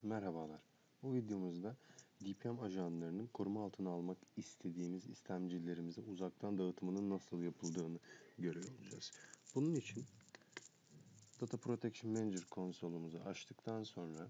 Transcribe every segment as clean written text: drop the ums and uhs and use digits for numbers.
Merhabalar. Bu videomuzda DPM ajanlarının koruma altına almak istediğimiz istemcilerimize uzaktan dağıtımının nasıl yapıldığını görüyor olacağız. Bunun için Data Protection Manager konsolumuzu açtıktan sonra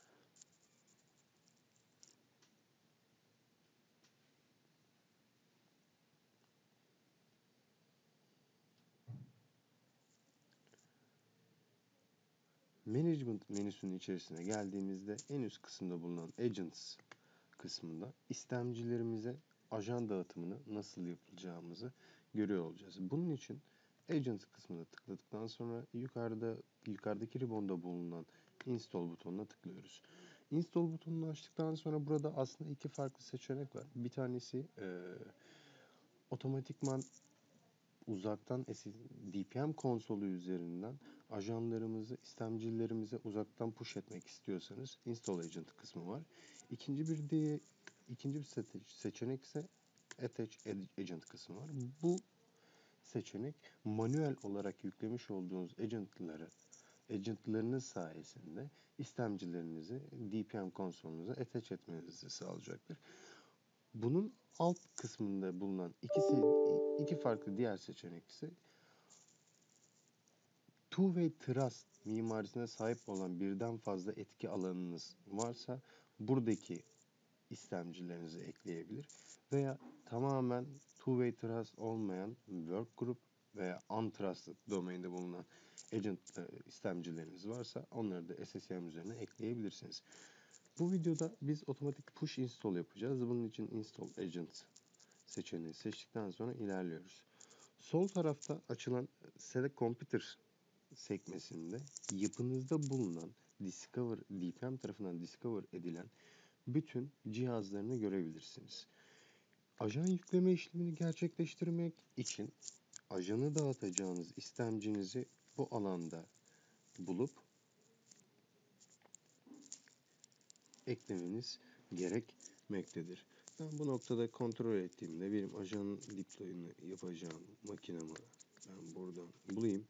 Management menüsünün içerisine geldiğimizde en üst kısımda bulunan Agents kısmında istemcilerimize ajan dağıtımını nasıl yapılacağımızı görüyor olacağız. Bunun için Agents kısmına tıkladıktan sonra yukarıdaki ribbonda bulunan Install butonuna tıklıyoruz. Install butonunu açtıktan sonra burada aslında iki farklı seçenek var. Bir tanesi otomatikman uzaktan DPM konsolu üzerinden ajanlarımızı istemcilerimize uzaktan push etmek istiyorsanız Install Agent kısmı var. İkinci bir seçenek ise Attach Agent kısmı var. Bu seçenek manuel olarak yüklemiş olduğunuz agentlarınız sayesinde istemcilerinizi DPM konsolunuza attach etmenizi sağlayacaktır. Bunun alt kısmında bulunan iki farklı diğer seçenek ise Two-Way Trust mimarisine sahip olan birden fazla etki alanınız varsa buradaki istemcilerinizi ekleyebilir veya tamamen Two-Way Trust olmayan Workgroup veya Untrusted domainde bulunan agent istemcileriniz varsa onları da SSM üzerine ekleyebilirsiniz. Bu videoda biz otomatik push install yapacağız. Bunun için install agent seçeneği seçtikten sonra ilerliyoruz. Sol tarafta açılan Select Computer sekmesinde yapınızda bulunan DPM tarafından discover edilen bütün cihazlarını görebilirsiniz. Ajan yükleme işlemini gerçekleştirmek için ajanı dağıtacağınız istemcinizi bu alanda bulup eklemeniz gerekmektedir. Ben bu noktada kontrol ettiğimde benim ajanın deploy'unu yapacağım makinemi ben buradan bulayım.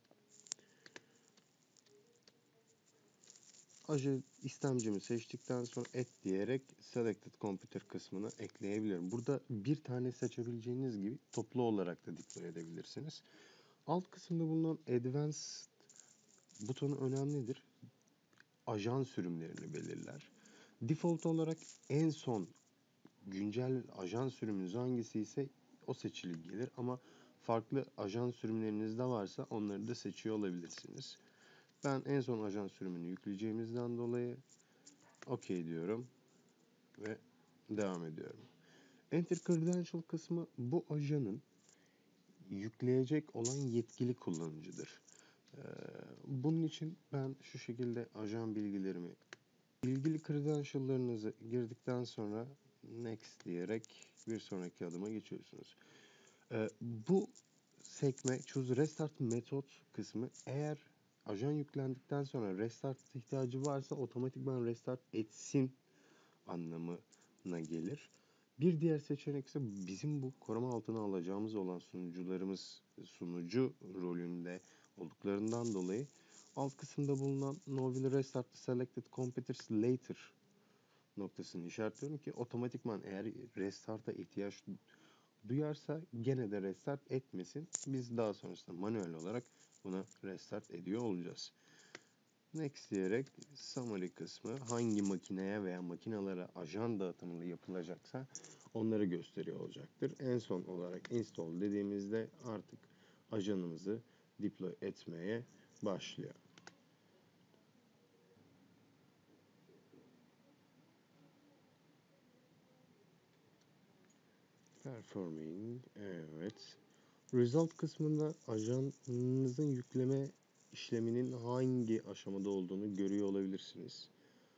Ajan istemcimi seçtikten sonra et diyerek Selected Computer kısmına ekleyebilirim. Burada bir tane seçebileceğiniz gibi toplu olarak da deploy edebilirsiniz. Alt kısımda bulunan Advanced butonu önemlidir. Ajan sürümlerini belirler. Default olarak en son güncel ajan sürümünüz hangisi ise o seçili gelir ama farklı ajan sürümleriniz de varsa onları da seçiyor olabilirsiniz. Ben en son ajan sürümünü yükleyeceğimizden dolayı OK diyorum ve devam ediyorum. Enter Credential kısmı bu ajanın yükleyecek olan yetkili kullanıcıdır. Bunun için ben şu şekilde ajan ilgili credential'larınızı girdikten sonra next diyerek bir sonraki adıma geçiyorsunuz. Bu sekme Choose Restart Method kısmı eğer ajan yüklendikten sonra restart ihtiyacı varsa otomatikman restart etsin anlamına gelir. Bir diğer seçenek ise bizim bu koruma altına alacağımız olan sunucu rolünde olduklarından dolayı alt kısımda bulunan No will restart the selected computers later noktasını işaretliyorum ki otomatikman eğer restart'a ihtiyaç duyarsa gene de restart etmesin. Biz daha sonrasında manuel olarak buna restart ediyor olacağız. Next diyerek summary kısmı hangi makineye veya makinalara ajan dağıtımı yapılacaksa onları gösteriyor olacaktır. En son olarak install dediğimizde artık ajanımızı deploy etmeye başlıyor. Performing, evet. Result kısmında ajanınızın yükleme işleminin hangi aşamada olduğunu görüyor olabilirsiniz.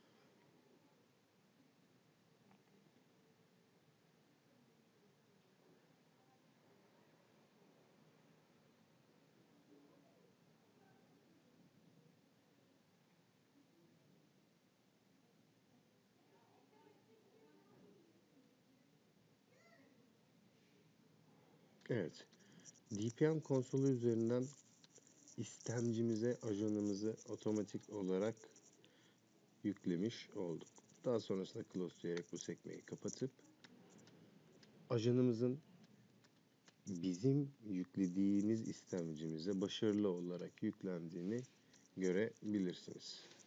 Evet. DPM konsolu üzerinden istemcimize ajanımızı otomatik olarak yüklemiş olduk. Daha sonrasında close diyerek bu sekmeyi kapatıp ajanımızın bizim yüklediğimiz istemcimize başarılı olarak yüklendiğini görebilirsiniz.